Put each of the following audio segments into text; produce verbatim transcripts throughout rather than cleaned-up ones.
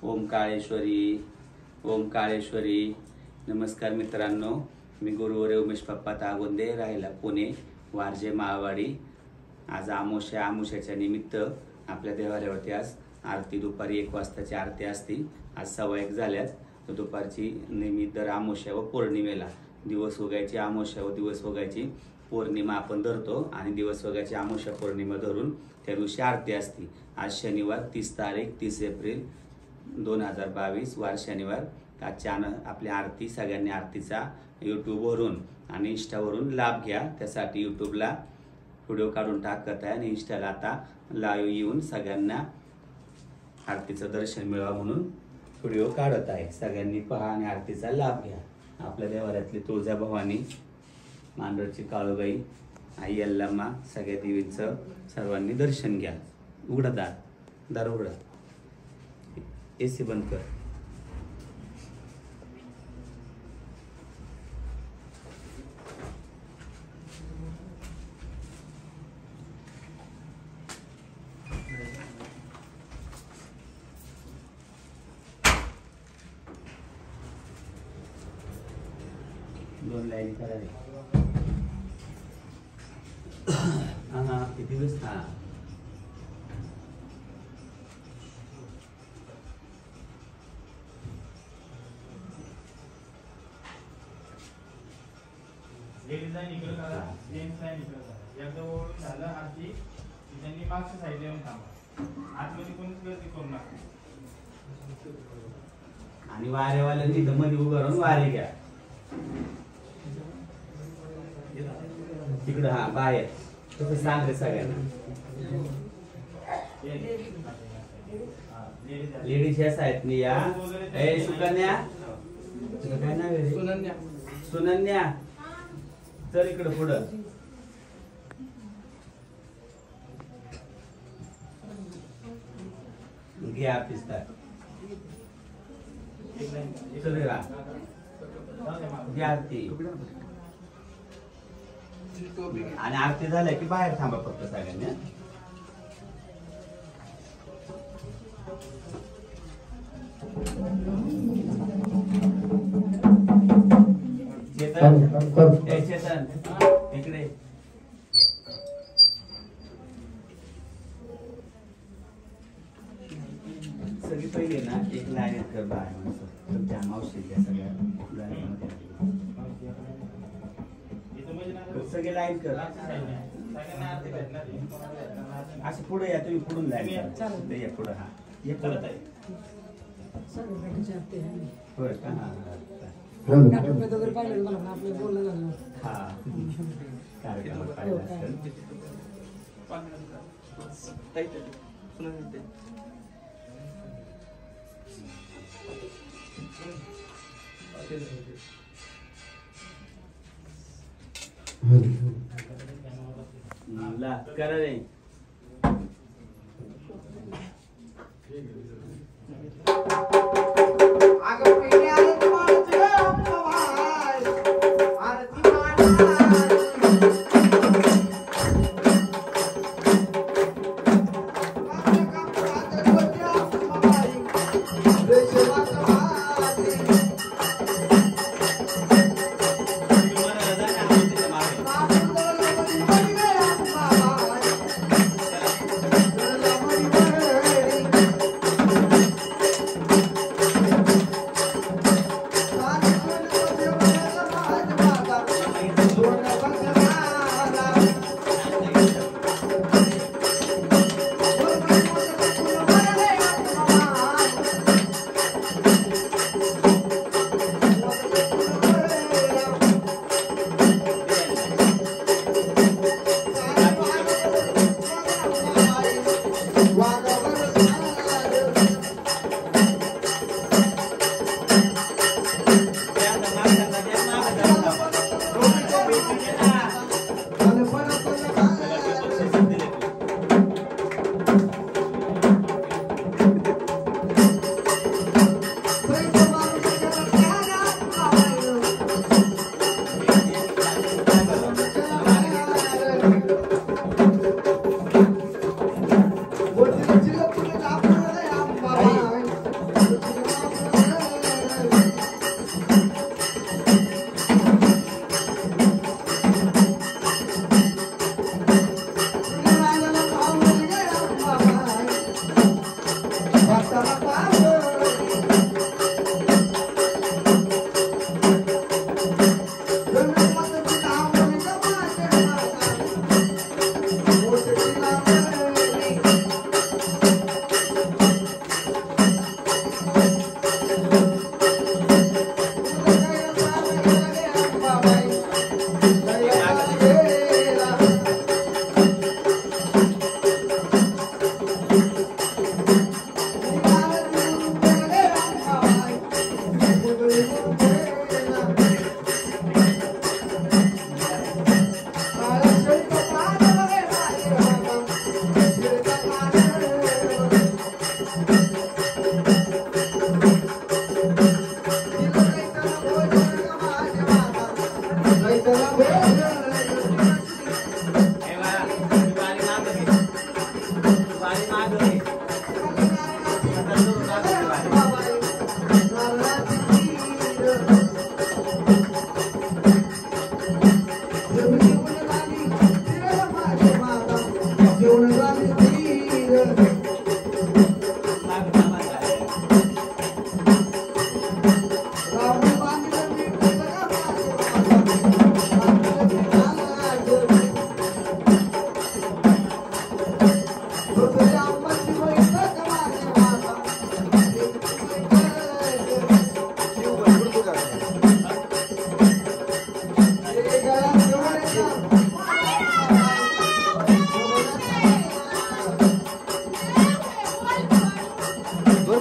ओंकारेश्वरी ओंकारेश्वरी. नमस्कार मित्रांनो, मी गुरुवारे उमेश पप्पा तागोंदे, राहिला पुणे, वारजे माळवाडी. आज आमोशा आमोशाच्या निमित्त आपल्या देवालयावरती आज आरती दुपारी एक वाजताची आरती असती. आज सव्वा एक झाल्यात. तर दुपारची निमित्त दर आमोशा व पौर्णिमेला दिवस उगायची आमोशा व दिवस उगायची पौर्णिमा आपण धरतो आणि दिवस उगायची आमोशा पौर्णिमा धरून त्या दिवशी आरती असती. आज शनिवार तीस तारीख तीस एप्रिल दोन हजार बावीस वार शनिवार. आजच्या आपल्या आरती सगळ्यांनी आरतीचा यूट्यूबवरून आणि इंस्टावरून लाभ घ्या. त्यासाठी यूट्यूबला व्हिडिओ काढून टाकत आहे आणि इंस्टाला आता लाईव्ह येऊन सगळ्यांना आरतीचं दर्शन मिळावं म्हणून व्हिडिओ काढत आहे. सगळ्यांनी पहा आणि आरतीचा लाभ घ्या. आपल्या देवालयातली तुळजाभवानी, मांडरची काळूबाई, आई यल्लम्मा, सगळ्या देवींचं सर्वांनी दर्शन घ्या. उघडा दार दार उघडा. एसी बंद कर. दोन लाईन करा रे. हा किती दिवस हा लेडीज लाईन इकडे करा, जेंट्स लाईन इकडे करा. एकदा ओळून झालं आरती की त्यांनी मागच्या साईडला येऊन थांबा. आतमध्ये कोणीच गर्दी करू नका. आणि वारेवाल्यांनी इथं मध्ये उभं राहून वारे घ्या. तिकडं हा बाहेर तसं सांग रे सगळ्यांना. लेडीज ह्या साईड नि या. ए सुकन्या, काय नाव आहे? सुनन्या. सुनन्या चल इकडं पुढं. घे आरतीच तर चल रे. घे आरती. आणि आरती झाल्या की बाहेर थांबा फक्त सगळ्यांनी. चेतन ए चेतन इकडे. सगळी पहिले ना एक लाईन कर बाहेर माणसं. तुमच्या मावशी द्या सगळ्या सगळे लाईन कर. असं पुढे या तुम्ही. पुढून लाईन या पुढं. हा ये पुढं आहे. होय का? हा हा कार्यक्रम पाहिला असेल. ला करा रे.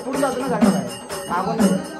पुढे जातो ना सगळं काय मागून नाही.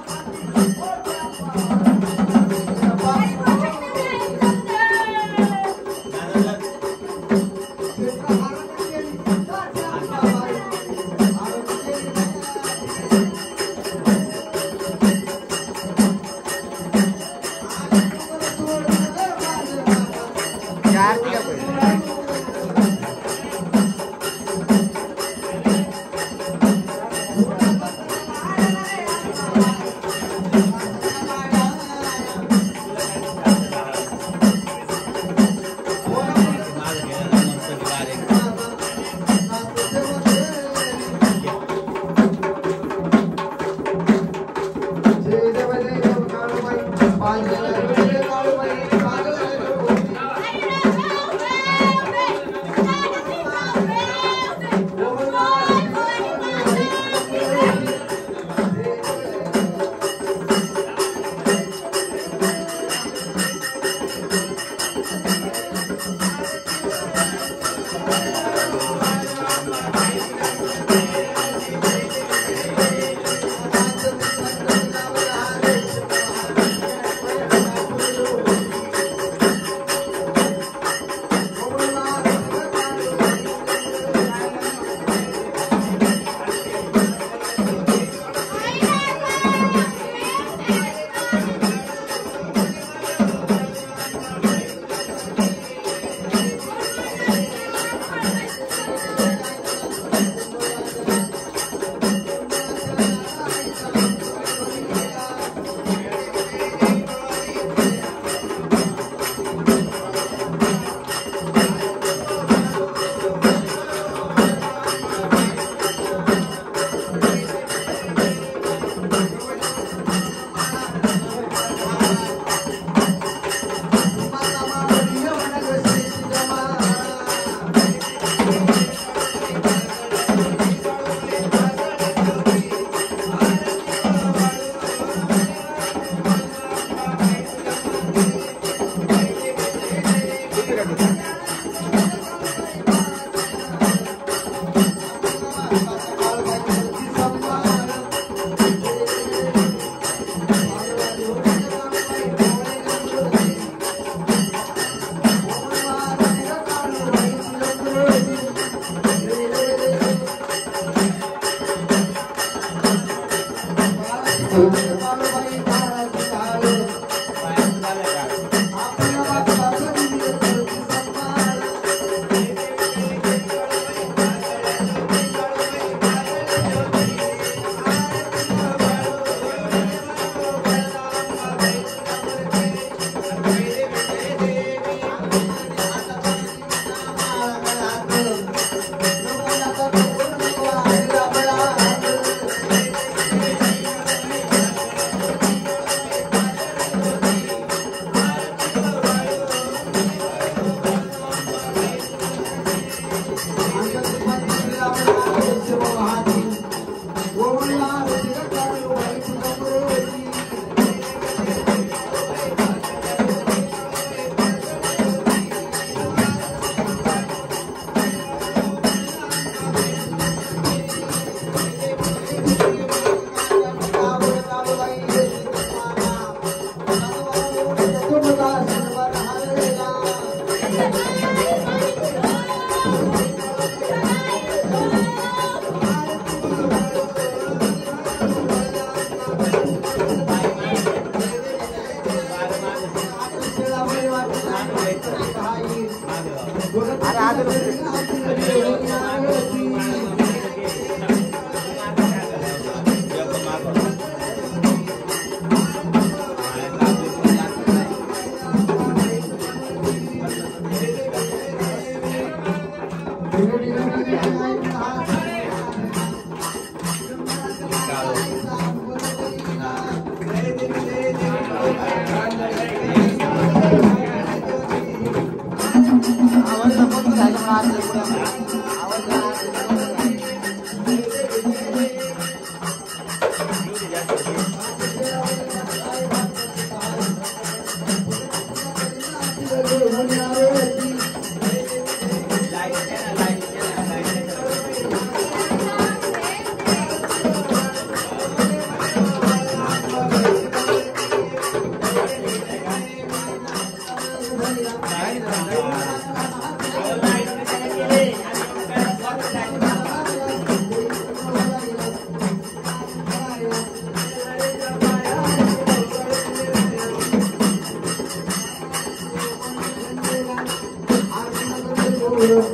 व्हिडिओ